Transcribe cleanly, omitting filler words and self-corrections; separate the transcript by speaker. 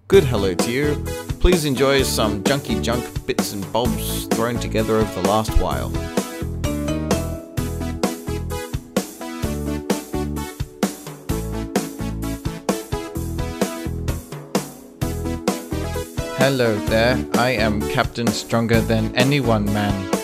Speaker 1: good hello to you. Please enjoy some junky junk bits and bobs thrown together over the last while. Hello there, I am Captain Stronger Than Anyone Man.